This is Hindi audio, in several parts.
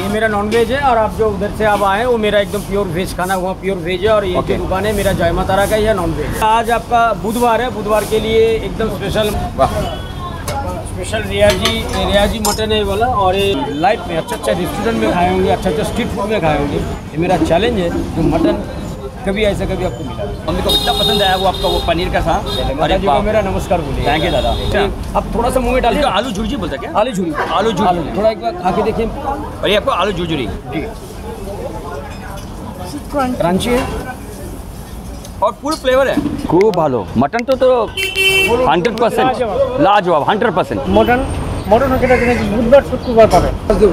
ये मेरा नॉन वेज है और आप जो उधर से आप आए वो मेरा एकदम प्योर वेज खाना हुआ, प्योर वेज है। और ये जो दुकान है मेरा जय माता का ही है नॉन वेज। आज आपका बुधवार है, बुधवार के लिए एकदम स्पेशल रियाजी मटन है वाला। और ये लाइफ में अच्छा रेस्टोरेंट में खाए होंगे, अच्छा स्ट्रीट फूड में खाए होंगे। ये मेरा चैलेंज है, जो मटन कभी ऐसा कभी आपको मिला। हमने को इतना पसंद आया वो आपका वो पनीर का था। अरे जी को मेरा नमस्कार बोलिए। थैंक यू दादा। अब थोड़ा सा मुंह में डालिए। आलू झुरझुरी बोलते क्या? आलू झुरी, थोड़ा एक बार खा के देखिए। और ये आपको आलू झुरझुरी क्रंची है और फुल फ्लेवर है, खूब भालो। मटन तो 100% लाजवाब, 100%। मटन होके बुधवार शुक्रवार पाবে।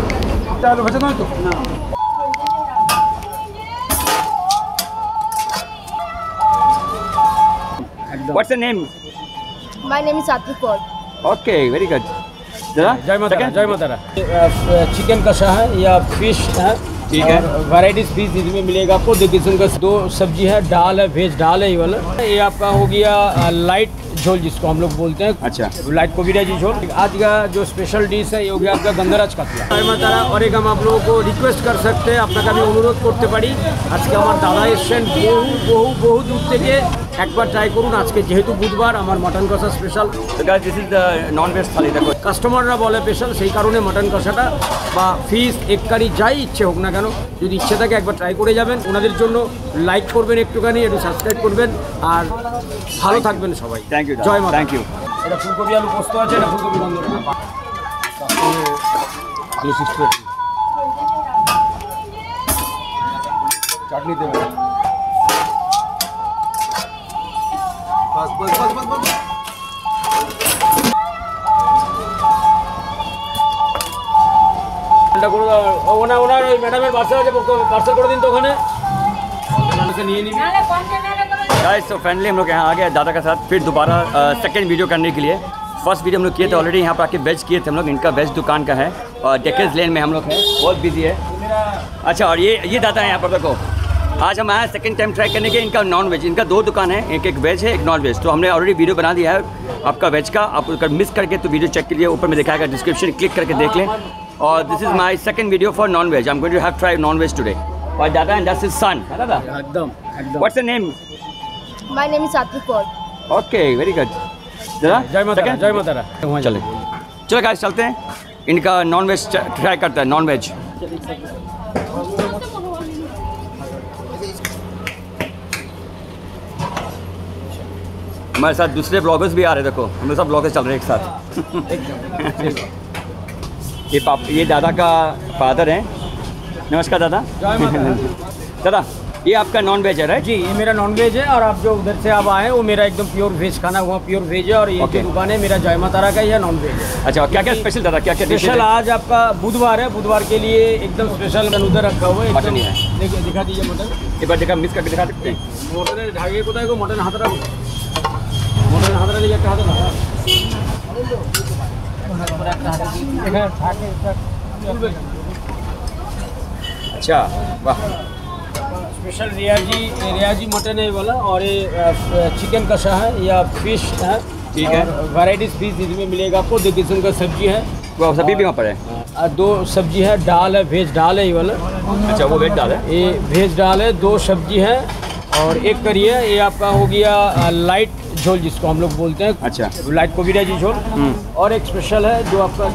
What's the name? My name is Satvik Kaur. Okay, very good. जय माता। चिकन कषा है या फिश है, ठीक है। वैराइटीज फिश इसमें मिलेगा आपको। 2 किस्म का 2 सब्जी है, दाल है, वेज दाल है ये वाला। ये आपका हो गया लाइट झोल जिसको हम लोग बोलते हैं। अच्छा, लाइट कोबीराजी झोल। आज का जो स्पेशल डिश है ये हो गया आपका गंधराज कातला। जय माता। और एक हम आप लोगों को रिक्वेस्ट कर सकते हैं, আপনাকে আমি অনুরোধ করতে পারি, আজকে আমার দাদা এসেছেন বহু দূর থেকে, একবার ট্রাই করুন। আজকে যেহেতু বুধবার আমার মটন কষা special. This is the non veg thali. देखो কাস্টমাররা বলে স্পেশাল, সেই কারণে মটন কষাটা বা ফিশ এক কারি যাই ইচ্ছে হোক না কেন, যদি ইচ্ছে থাকে একবার ট্রাই করে যাবেন। ওনাদের জন্য লাইক করবেন, একটুখানি একটু সাবস্ক্রাইব করবেন, আর ভালো থাকবেন সবাই। थैंक यू, জয় মাতা। Thank you. এটা ফুলকপি আলু পোস্ত আছে, এটা ফুলকপি গন্ধ চাটনি দেবেন। ওনার ওই ম্যাডামের বাসা আছে, পার্সেল করে দিন তো ওখানে নিয়ে নিবি। गाइस तो फाइनली हम लोग यहाँ आ गए दादा के साथ फिर दोबारा सेकंड वीडियो करने के लिए। फर्स्ट वीडियो हम लोग किए थे ऑलरेडी, यहाँ पर आके वेज किए थे हम लोग। इनका वेज दुकान का है और डेकेज लेन में हम लोग हैं, बहुत बिजी है। अच्छा, और ये दादा है यहाँ पर। देखो आज हम आए सेकंड टाइम ट्राई करने के। इनका नॉन वेज, इनका 2 दुकान है, एक वेज है, एक नॉन वेज। तो हमने ऑलरेडी वीडियो बना दिया है आपका वेज का। आप अगर मिस करके तो वीडियो चेक कीजिए, ऊपर में दिखाएगा डिस्क्रिप्शन, क्लिक करके देख लें। और this is my second video for non veg. I am going to have try non veg today. और dada and that's his son. दादा एकदम what's the name? My name is Satvik Kaur. Okay, very good. दादा जय माता। चले चलो गाइस चलते हैं, इनका नॉन वेज ट्राई करते हैं। नॉन वेज हमारे साथ दूसरे ब्लॉगर्स भी आ रहे हैं। देखो हम लोग सब ब्लॉगर्स चल रहे हैं एक साथ। ये दादा का फादर हैं। नमस्कार दादा। दादा ये आपका नॉन वेज है राइट? जी, ये मेरा नॉन वेज है। और आप जो उधर से आप आए वो मेरा एकदम प्योर वेज खाना हुआ, प्योर वेज है। और ये जो दुकान है मेरा जय माता का ही है नॉन वेज है। अच्छा, क्या क्या स्पेशल दादा, क्या क्या स्पेशल आज आपका बुधवार है, बुधवार के लिए एकदम स्पेशल उधर रखा हुआ है। मटन ही है। देखिए, दिखा दीजिए मटन। एक बार दिखा, मिस करके दिखा सकते हैं? मटन ढागे को मटन हाथ रखो, मटन हाथ रख लीजिए, हाथ अच्छा, वाह। स्पेशल रियाजी मटन है ये वाला। और ये चिकन कषा है या फिश है, ठीक है। वैराइटीज फिश इसमें मिलेगा आपको। 2 किस्म का सब्जी है, वो सभी भी वहाँ पर है। 2 सब्जी है, दाल है, वेज दाल है ये वाला। अच्छा, वो वेज दाल है, ये वेज दाल है। 2 सब्जी है और एक करी है। ये आपका हो गया लाइट झोल जिसको हम लोग बोलते हैं। अच्छा, लाइट कोबीराजी झोल। और एक स्पेशल है जो आपका,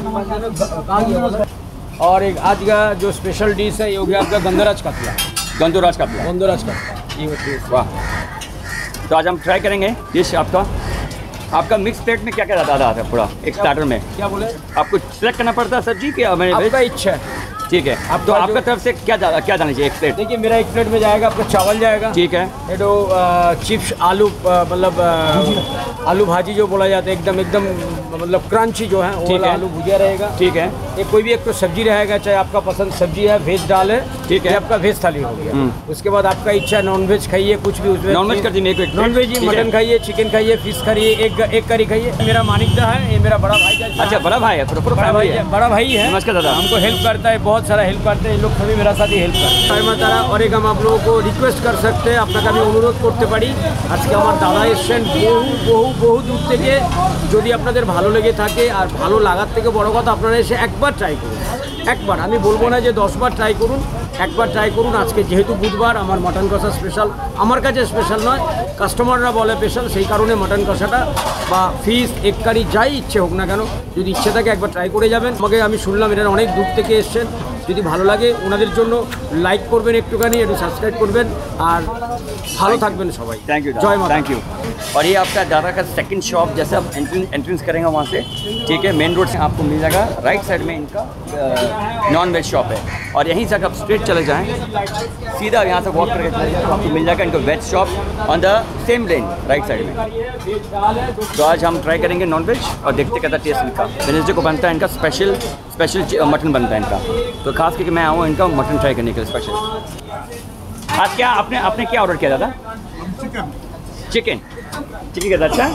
और एक आज का जो स्पेशल डिश है ये हो गया आपका गंधराज कातला। गंधराज का। ये होती है। वाह। तो आज हम ट्राई करेंगे डिश आपका मिक्स प्लेट में क्या क्या दादा आता है पूरा एक स्टार्टर में? क्या बोले? आपको सिलेक्ट करना पड़ता है सब्जी के? मैंने आपका इच्छा है, ठीक है। अब तो आपका तरफ से क्या जाना चाहिए एक प्लेट? देखिए, मेरा 1 प्लेट में जाएगा आपका चावल जाएगा, ठीक है। ये तो चिप्स आलू, मतलब आलू भाजी जो बोला जाता है, एकदम मतलब क्रंची जो है, वो आलू भुजिया रहेगा, ठीक है। एक कोई भी एक तो सब्जी रहेगा, चाहे आपका पसंद सब्जी है, वेज दाल है, ठीक है। आपका वेज थाली हो गया। उसके बाद आपका इच्छा नॉन वेज खाइए, कुछ भी उसमें नॉन वेज कर दीजिए। नॉन वेज ही मटन खाइए, चिकन खाइए, फिश खाइए, एक करी खाइए। मेरा मानिकदा है, ये मेरा बड़ा भाई। अच्छा, बड़ा भाई है, बड़ा भाई है। नमस्कार दादा। हमको हेल्प करता है, बहुत सारा हेल्प करते हैं लोग, सभी मेरा साथ ही हेल्प करते हैं। जय माता। और एक हम आप लोगों को रिक्वेस्ट कर सकते हैं, আপনাকে আমি অনুরোধ করতে পারি, আজকে আমার দাদা এসেছেন বহু দূর থেকে। যদি আপনাদের ভালো লেগে থাকে, আর ভালো লাগার থেকে বড় কথা, আপনারা এসে একবার ট্রাই করুন, একবার, আমি বলবো না যে 10 বার ট্রাই করুন, একবার ট্রাই করুন। আজকে যেহেতু বুধবার, আমার মাটন কষা স্পেশাল, আমার কাছে স্পেশাল নয়, কাস্টমাররা বলে স্পেশাল, সেই কারণে মাটন কষাটা বা ফিশ এগ কারি যাই ইচ্ছে হোক না কেন, যদি ইচ্ছে থাকে একবার ট্রাই করে যাবেন। আমাকে আমি শুনলাম এরা অনেক দূর থেকে এসছেন, যদি ভালো লাগে ওনাদের জন্য লাইক করবেন, একটুখানি একটু সাবস্ক্রাইব করবেন, আর ভালো থাকবেন সবাই। थैंक यू, জয় মাতা। Thank you. और ये आपका दादा का सेकंड शॉप, जैसे आप एंट्रेंस करेंगे वहाँ से, ठीक है, मेन रोड से आपको मिल जाएगा। राइट साइड में इनका नॉन वेज शॉप है, और यहीं से आप स्ट्रेट चले जाएँ, सीधा यहाँ से वॉक करके चले जाएँ, आपको मिल जाएगा इनका veg shop on the same lane right side में। तो आज हम ट्राई करेंगे नॉन वेज और देखते कैसा टेस्ट इनका। वेडनेसडे को बनता है इनका स्पेशल मटन बनता है इनका, तो खास करके मैं आऊँ इनका मटन ट्राई करने के लिए स्पेशल। आज क्या आपने क्या ऑर्डर किया था? चिकन के साथ। अच्छा,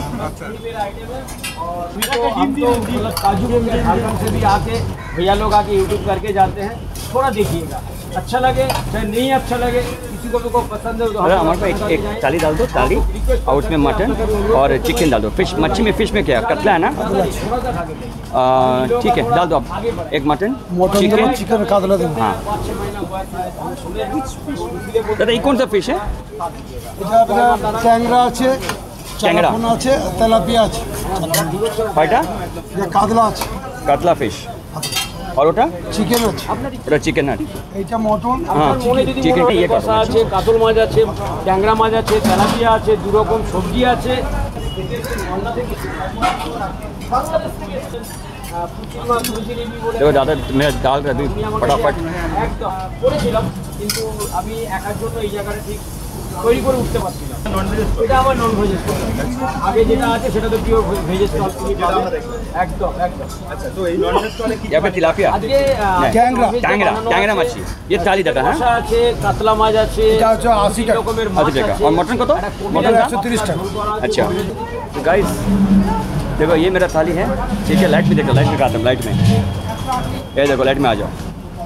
हम तो मतलब काजू में झारखंड से भी आके भैया लोग आके यूट्यूब करके जाते हैं, थोड़ा देखिएगा, अच्छा लगे चाहे नहीं अच्छा लगे, किसी को भी को पसंद है तो हमारे पास एक थाली डाल दो, थाली, और उसमें मटन और चिकन डाल दो। फिश मच्छी में फिश में क्या कतला है ना? ठीक है, डाल दो आप एक मटन चिकन कातला देबो। हाँ दादा, ये कौन सा फिश है? ট্যাংরা আছে, ট্যাংরা আছে, তেলাপিয়া আছে, কয়টা? কাতলা আছে, কাতলা ফিশ, और ওটা চিকেন আছে, ওটা চিকেন আর এইটা মটন। হ্যাঁ, চিকেন ইয়ে কষা আছে, কাতল মাছ আছে, ট্যাংরা মাছ আছে, তেলাপিয়া আছে, দু রকম সবজি আছে। দেখো দাদা, মেরা ডাল अभी फटाफट একদম করেছিলাম, কিন্তু আমি একার জন্য এই জায়গাটা ঠিক তৈরি করে উঠতে পারছিলাম। এটা আমার নন ভেজ, আগে যেটা আছে সেটা তো পিওর ভেজ স্টল, তুমি পাবে একদম একদম। আচ্ছা, তো এই নন ভেজ স্টলে কি यहाँ पे तिलापिया, আজকে ট্যাংরা মাছি, ये थाली दादा है। কষা আছে, কাতলা মাছ আছে, এটা হচ্ছে 80 টাকা। রকমের 80 মাছ টাকা। আছে। और मटन को तो মটন 130 টাকা। अच्छा, तो गाइस देखो ये मेरा थाली है, ठीक है, लाइट में देखो, लाइट में खाता हूँ, लाइट में ये देखो, लाइट में आ जाओ।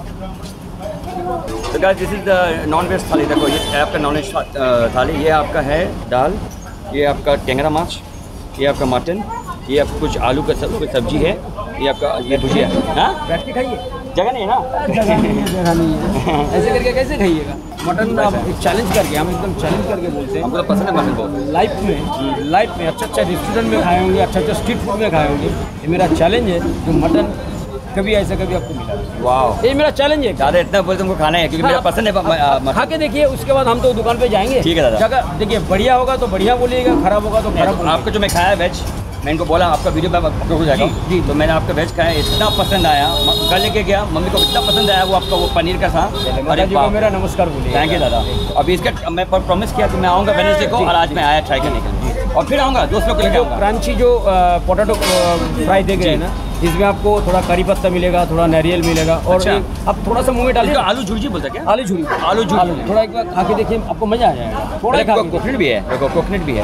तो guys this is the non veg thali. देखो ये आपका नॉन वेज थाली, ये आपका है दाल, ये आपका टेंगरा माछ, ये आपका मटन, ये आपका कुछ आलू का कोई सब्जी है, ये आपका ये भुजिया। हाँ, बैठ के खाइए, जगह नहीं है ना? जगह नहीं है, ऐसे करके कैसे खाइएगा मटन? आप एक चैलेंज करके, हम एकदम चैलेंज करके बोलते हैं। हमको तो पसंद है मटन बहुत। लाइफ में अच्छा अच्छा रेस्टोरेंट में खाए होंगे, अच्छा अच्छा स्ट्रीट फूड में खाए होंगे, ये मेरा चैलेंज है कि मटन कभी ऐसा कभी आपको मिला। वाह, ये मेरा चैलेंज है। दादा इतना बोल तुमको खाना है, क्योंकि मेरा पसंद है खा के देखिए, उसके बाद हम तो दुकान पे जाएंगे। ठीक है दादा। जगह देखिए, बढ़िया होगा तो बढ़िया बोलिएगा, खराब होगा तो खराब बोलिएगा। आपका जो मैं खाया वेज, मैं इनको बोला आपका वीडियो में अपलोड हो जाएगा जी। तो मैंने आपका वेज खाया, इतना पसंद आया, कल लेके गया, मम्मी को इतना पसंद आया वो आपका वो पनीर का था। अरे जी को मेरा नमस्कार बोलिए। थैंक यू दादा। अभी इसका मैं प्रॉमिस किया कि मैं आऊँगा वेडनेसडे को, और आज मैं आया ट्राई करने के लिए, और फिर आऊँगा दोस्तों को लेकर जो आऊँगा। क्रंची जो पोटैटो फ्राई दे गए हैं ना, इसमें आपको थोड़ा करी पत्ता मिलेगा, थोड़ा नारियल मिलेगा, और अच्छा। आप थोड़ा सा मुंह में डालिए। इसका आलू झुर्जी बोलते हैं क्या? आलू झुरी, आलू झुरी। थोड़ा एक बार खा के देखिए, आपको मजा आ जाएगा। थोड़ा खा के कोकोनट भी है, देखो कोकोनट भी है।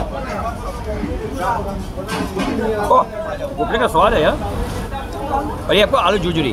ओह, कोकोनट का स्वाद है यार। और ये आपको आलू झुर्जी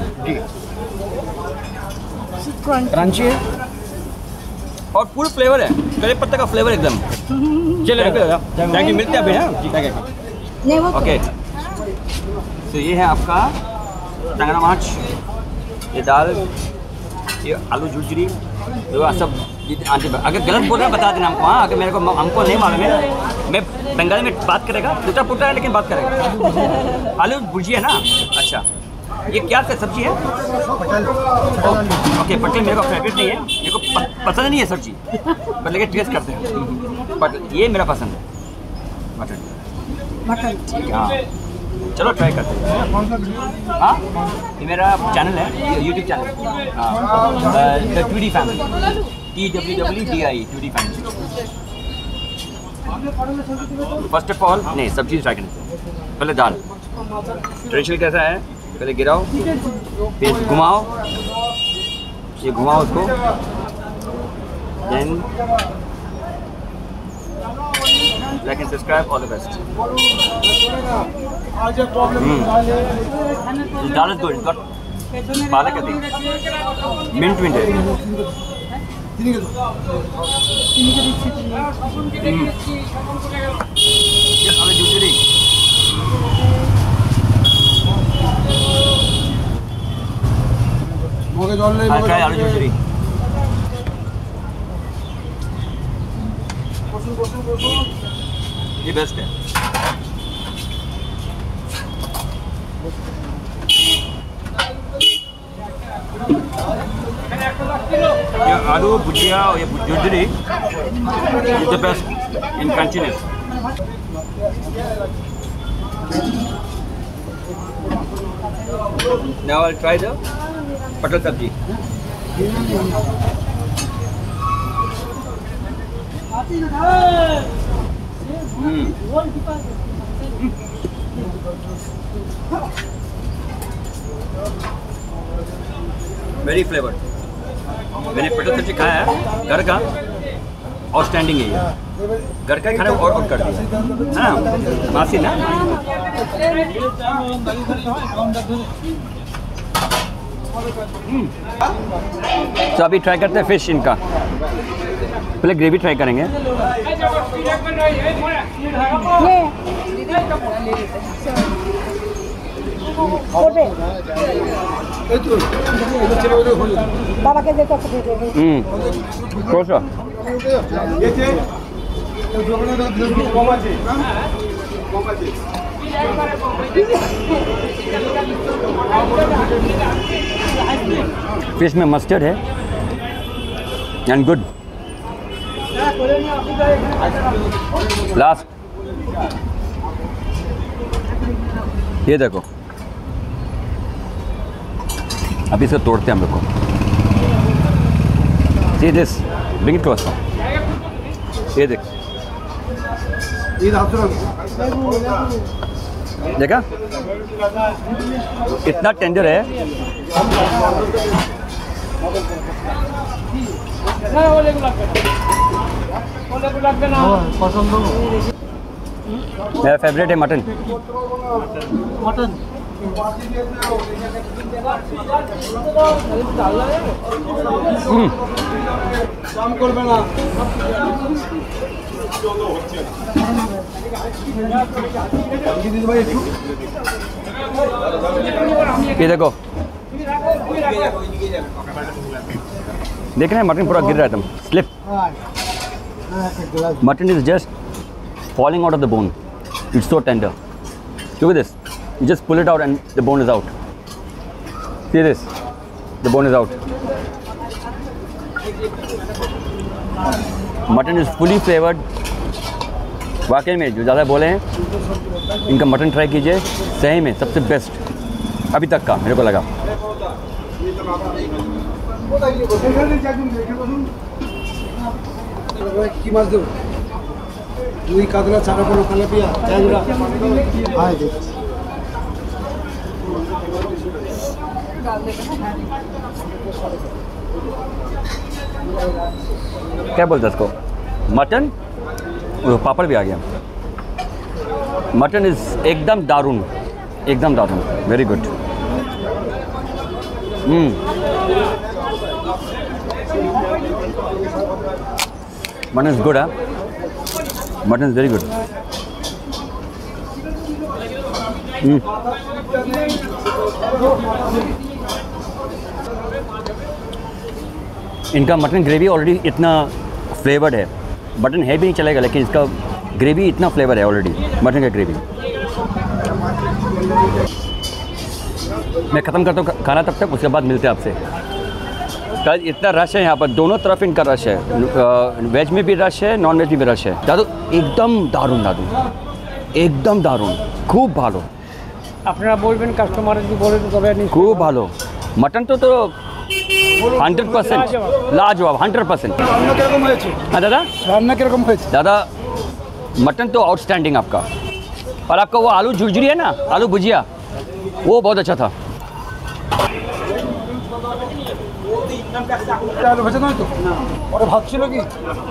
क्रंची है और फुल फ्लेवर है, करी पत्ता का फ्लेवर एकदम। चलिए थैंक यू, मिलते हैं अभी। हाँ, नहीं वो ओके। तो ये है आपका टंगरा माछ, ये दाल, ये आलू झुर्जी, ये सब। अगर गलत बोल रहा है बता देना हमको। हाँ, अगर मेरे को हमको नहीं मालूम है, मैं बंगाली में बात करेगा, टूटा फूटा है लेकिन बात करेगा। आलू भुर्जी है ना? अच्छा, ये क्या सब्जी है? ओके, पटेल मेरे को फेवरेट नहीं है, मेरे को पसंद नहीं है सब्जी, बट लेकिन टेस्ट करते हैं। बट ये मेरा पसंद है मटन। ठीक है, हाँ, चलो ट्राई करते हैं। हाँ, ये मेरा चैनल है, यूट्यूब चैनल, हाँ, the Tweedy family, TWWDI, Tweedy family. First of all नहीं, सब्जी ट्राई करनी चाहिए। पहले दाल ट्रेडिशनल कैसा है, पहले गिराओ, फिर घुमाओ, ये घुमाओ उसको, then like and subscribe, all the best. Dal is good, got palak है, मिंट है। आलू झुर्जी, মুখে জল নেই I'll try आलू झुरझुरी ये बेस्ट है ये आलू भुजिया और ये jhurjhuri is the best in continuous Now I'll try the patal sabji. Very flavored. मैंने पटल सब्जी खाया है घर का आउटस्टैंडिंग है ये घर का ही खाना और कर दिया है ना मासी ना तो अभी ट्राई करते हैं फिश इनका पहले ग्रेवी ट्राई करेंगे बाबा के देखो कौन सा फिश में मस्टर्ड है एंड गुड लास्ट ये देखो अभी से तोड़ते हैं हम लोग को see this bring it close ये देख देखा इतना टेंडर है मेरा फेवरेट है मटन ये देखो देख रहे हैं मटन पूरा गिर रहा है एकदम slip mutton is just falling out of the bone. It's so tender. Look at this. You just pull it out and the bone is out. See this? The bone is out. Mutton is fully flavored. वाकई में जो ज़्यादा बोले हैं इनका मटन ट्राई कीजिए सही में सबसे बेस्ट अभी तक का मेरे को लगा কি মাছ দেবো দুই কাতলা চারা কোনো তেলাপিয়া ট্যাংরা হাই দেখ क्या बोलते हैं इसको मटन पापड़ भी आ गया मटन इज एकदम दारुण very good mutton is good mutton is very good इनका मटन ग्रेवी ऑलरेडी इतना फ्लेवर्ड है मटन है भी नहीं चलेगा लेकिन इसका ग्रेवी इतना फ्लेवर है ऑलरेडी मटन का ग्रेवी मैं ख़त्म करता हूँ खाना तब तक उसके बाद मिलते हैं आपसे कल इतना रश है यहाँ पर दोनों तरफ इनका रश है वेज में भी रश है नॉन वेज में भी रश है दादू एकदम दारुण खूब ভালো আপনারা বলবেন কাস্টমার যদি বলে তো তবে खूब ভালো मटन तो 100% लाजवाब 100% রান্না কিরকম হয়েছে हाँ दादा রান্না কিরকম হয়েছে दादा मटन तो आउटस्टैंडिंग आपका और आपका वो आलू झुरझुरी है ना आलू भुजिया वो बहुत अच्छा था আলু ভেজে নয় তো ওরা ভাত ছিল কি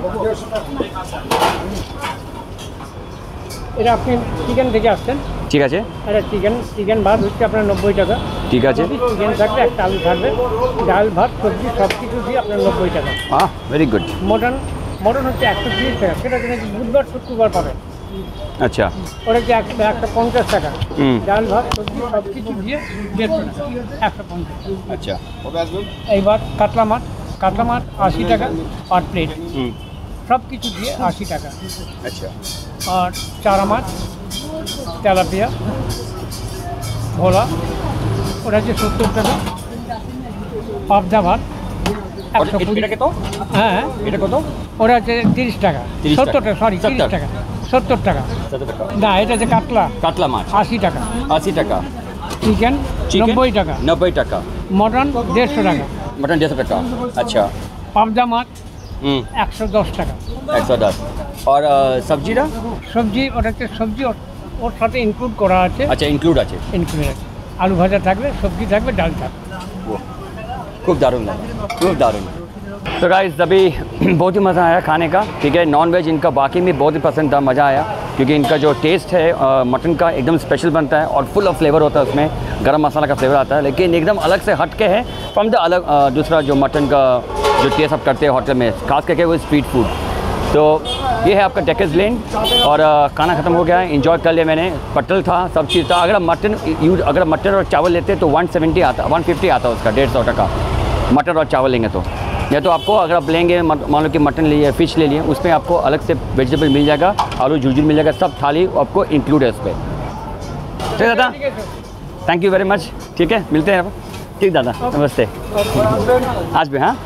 এটা আপনি চিকেন থেকে আসছেন ठीक है আরে চিকেন ভাত হচ্ছে আপনার 90 টাকা ठीक है চিকেন থাকবে একটা আলু থাকবে ডাল ভাত সবজি সব কিছু দিয়ে আপনার 90 টাকা हाँ वेरी गुड মটন হচ্ছে 130 টাকা সেটা কিনা বুধবার শুক্রবার পাবেন अच्छा ওটা কি 150 টাকা হুম ডাল ভাত সবজি সব কিছু দিয়ে 150 টাকা 150 अच्छा এইবার কাতলা মাছ 80 টাকা পার প্লেট हम्म সব কিছু দিয়ে 80 টাকা अच्छा আর চারা মাছ তেলাপিয়া ভোলা ওটা হচ্ছে 70 টাকা পাবদা ভাত 120 টাকা তো হ্যাঁ এটা কত ওটা হচ্ছে 30 টাকা 30 70 টাকা সরি 30 70 টাকা 70 টাকা 70 টাকা না এটা হচ্ছে কাতলা কাতলা মাছ 80 টাকা 80 টাকা চিকেন 90 টাকা 90 টাকা মটন 150 টাকা मटन 150 টাকা अच्छा পাবদা মাছ हम्म 110 টাকা 110 और सब्जी रा সবজি ওটা হচ্ছে সবজি ওর সাথে ইনক্লুড করা আছে अच्छा इंक्लूड আছে ইনক্লুড আছে আলু ভাজা থাকবে সবজি থাকবে ডাল থাকবে खूब दारुण लगा खूब दारुण तो गाइस अभी बहुत ही मज़ा आया खाने का ठीक है नॉन वेज इनका बाकी में बहुत ही पसंद था मज़ा आया क्योंकि इनका जो टेस्ट है मटन का एकदम स्पेशल बनता है और फुल ऑफ फ्लेवर होता है उसमें गरम मसाला का फ्लेवर आता है लेकिन एकदम अलग से हट के है फ्रॉम द अलग दूसरा जो मटन का जो टेस्ट आप करते हैं होटल में खास करके वो स्ट्रीट फूड तो ये है आपका डेकेज लेन और खाना ख़त्म हो गया है इन्जॉय कर लिया मैंने पटल था सब चीज़ था अगर मटन और चावल लेते तो 170 आता 150 आता उसका 150 टका मटन और चावल लेंगे तो या तो आपको अगर आप लेंगे मान लो कि मटन लिए फ़िश ले लिए उसमें आपको अलग से वेजिटेबल मिल जाएगा आलू झुलझुल मिल जाएगा सब थाली आपको इंक्लूड है उस पर ठीक है दादा थैंक यू वेरी मच ठीक है मिलते हैं ठीक दादा नमस्ते आज भी हाँ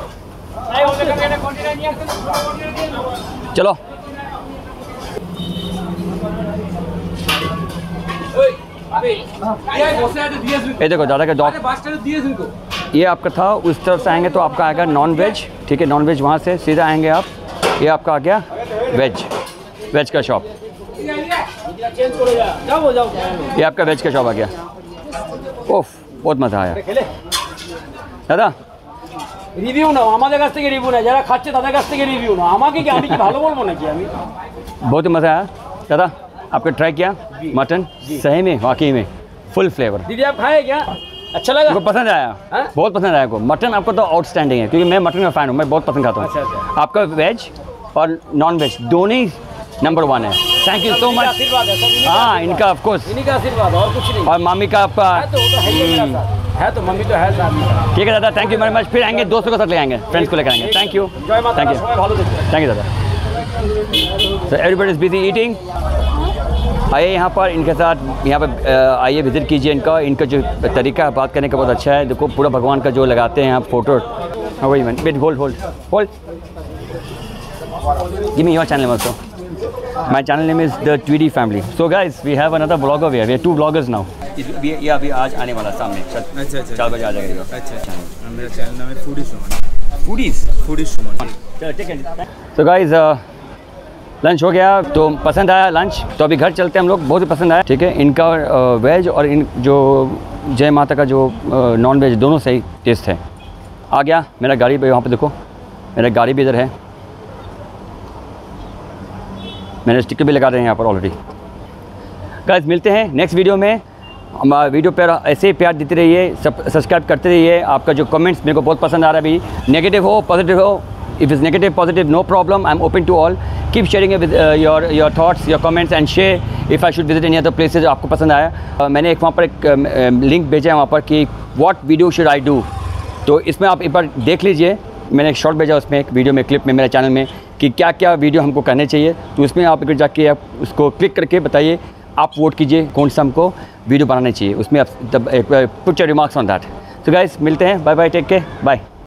चलो ये देखो दादा का डॉग ये आपका था उस तरफ से आएंगे तो आपका आएगा नॉन वेज ठीक है नॉन वेज वहाँ से सीधा आएंगे आप ये आपका आ गया वेज का शॉप ये आपका वेज का शॉप आ गया ओफ बहुत मज़ा आया दादा রিভিউ নাও আমাদের কাছ থেকে রিভিউ না যারা খাচ্ছে তাদের কাছ থেকে রিভিউ নাও আমাকে কি আমি কি ভালো বলবো নাকি আমি बहुत ही मज़ा आया दादा आपने ट्राई किया मटन सही में वाकई में फुल फ्लेवर दीदी आप खाए क्या अच्छा लगा आपको पसंद आया बहुत पसंद आया आपको मटन आपको तो आउटस्टैंडिंग है क्योंकि मैं मटन का फ़ैन हूँ मैं बहुत पसंद खाता हूँ अच्छा। आपका वेज और नॉन वेज दोनों ही नंबर 1 है थैंक यू सो मच आशीर्वाद है सब हाँ इनका ऑफकोर्स इन्हीं का आशीर्वाद और कुछ नहीं और मामी का आपका है तो वो तो है ही मेरा साथ है तो मम्मी तो है साथ में ठीक है दादा थैंक यू वेरी मच फिर आएंगे दोस्तों के साथ ले आएंगे फ्रेंड्स को लेकर आएंगे थैंक यू জয় মাতা थैंक दी, यू সবাই ভালো থাকবে thank you dada so everybody is busy eating आइए यहाँ पर इनके साथ यहाँ पर आइए विज़िट कीजिए इनका जो तरीका है बात करने का बहुत अच्छा है देखो पूरा भगवान का जो लगाते हैं आप फोटो हाँ वही man wait hold give me your channel also my channel name is the Tweedy family so guys we have another blogger we have 2 bloggers now ये अभी आज आने वाला सामने अच्छा 4 बजे आ जाएगा अच्छा मेरा चैनल नाम है फूडी सुमन चलो ठीक है तो गाइस लंच हो गया तो पसंद आया लंच तो अभी घर चलते हैं हम लोग बहुत ही पसंद आया ठीक है इनका वेज और इन जो जय माता का जो नॉन वेज दोनों सही टेस्ट है आ गया मेरा गाड़ी पे वहाँ पे देखो मेरा गाड़ी भी इधर है मैंने स्टिकर भी लगा रहे हैं यहाँ पर ऑलरेडी गाइस मिलते हैं नेक्स्ट वीडियो में हमारा वीडियो पर ऐसे ही प्यार देते रहिए सब्सक्राइब करते रहिए आपका जो कमेंट्स मेरे को बहुत पसंद आ रहा है अभी नेगेटिव हो पॉजिटिव हो if is negative positive no problem I am open to all keep sharing with your thoughts your comments and share if I should visit any other places आपको पसंद आया मैंने एक वहाँ पर एक लिंक भेजा है वहाँ पर कि what video should I do तो इसमें आप एक बार देख लीजिए मैंने एक शॉर्ट भेजा उसमें एक वीडियो में क्लिप में मेरे चैनल में कि क्या क्या वीडियो हमको करने चाहिए तो उसमें आप एक जाके आप उसको क्लिक करके बताइए आप वोट कीजिए कौन सा हमको वीडियो बनाना चाहिए उसमें आप put your remarks on that तो गाइस मिलते हैं bye bye take care bye